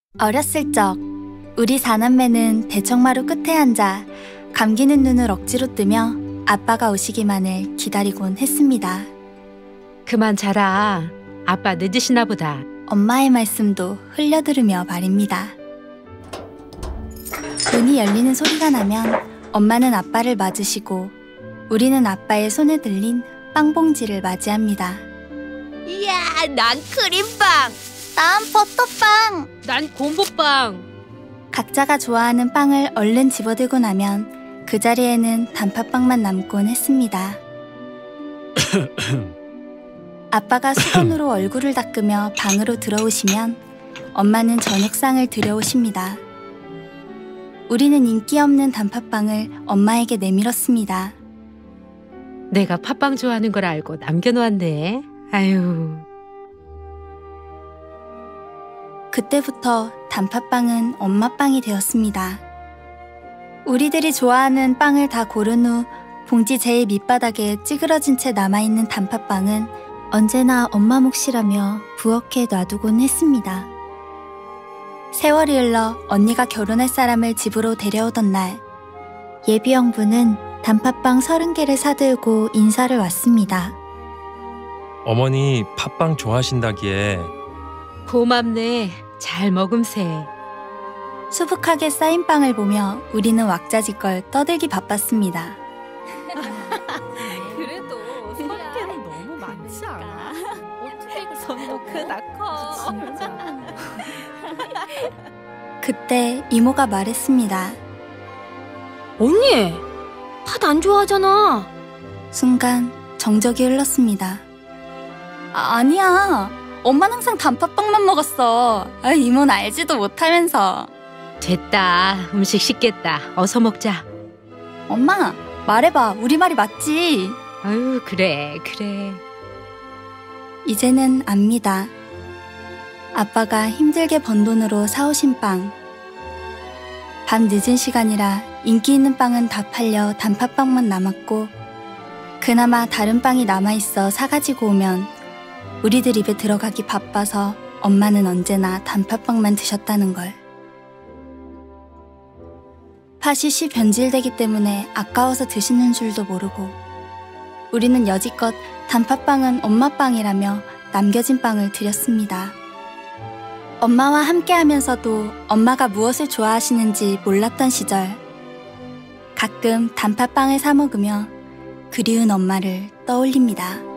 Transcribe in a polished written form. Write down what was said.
어렸을 적 우리 사남매는 대청마루 끝에 앉아 감기는 눈을 억지로 뜨며 아빠가 오시기만을 기다리곤 했습니다. 그만 자라. 아빠 늦으시나 보다. 엄마의 말씀도 흘려들으며 말입니다. 문이 열리는 소리가 나면 엄마는 아빠를 맞으시고 우리는 아빠의 손에 들린 빵봉지를 맞이합니다. 이야, 난 크림빵! 난 버터빵! 난 곰보빵! 각자가 좋아하는 빵을 얼른 집어들고 나면 그 자리에는 단팥빵만 남곤 했습니다. 아빠가 수건으로 얼굴을 닦으며 방으로 들어오시면 엄마는 저녁상을 들여오십니다. 우리는 인기 없는 단팥빵을 엄마에게 내밀었습니다. 내가 팥빵 좋아하는 걸 알고 남겨놓았네. 아유. 그때부터 단팥빵은 엄마빵이 되었습니다. 우리들이 좋아하는 빵을 다 고른 후 봉지 제일 밑바닥에 찌그러진 채 남아있는 단팥빵은 언제나 엄마 몫이라며 부엌에 놔두곤 했습니다. 세월이 흘러 언니가 결혼할 사람을 집으로 데려오던 날, 예비 형부는 단팥빵 30개를 사들고 인사를 왔습니다. 어머니 팥빵 좋아하신다기에. 고맙네. 잘 먹음세. 수북하게 쌓인 빵을 보며 우리는 왁자지껄 떠들기 바빴습니다. 그래도 30개는 너무 많지 않아? 어떻게 이거 손도 크다 커. 그때 이모가 말했습니다. 언니! 팥 안 좋아하잖아. 순간 정적이 흘렀습니다. 아니야. 엄마는 항상 단팥빵만 먹었어. 이모는 알지도 못하면서. 됐다. 음식 식겠다. 어서 먹자. 엄마, 말해봐. 우리 말이 맞지? 아유, 그래. 이제는 압니다. 아빠가 힘들게 번 돈으로 사오신 빵. 밤 늦은 시간이라 인기 있는 빵은 다 팔려 단팥빵만 남았고 그나마 다른 빵이 남아있어 사가지고 오면 우리들 입에 들어가기 바빠서 엄마는 언제나 단팥빵만 드셨다는 걸. 팥이 쉬 변질되기 때문에 아까워서 드시는 줄도 모르고 우리는 여지껏 단팥빵은 엄마빵이라며 남겨진 빵을 드렸습니다. 엄마와 함께하면서도 엄마가 무엇을 좋아하시는지 몰랐던 시절, 가끔 단팥빵을 사 먹으며 그리운 엄마를 떠올립니다.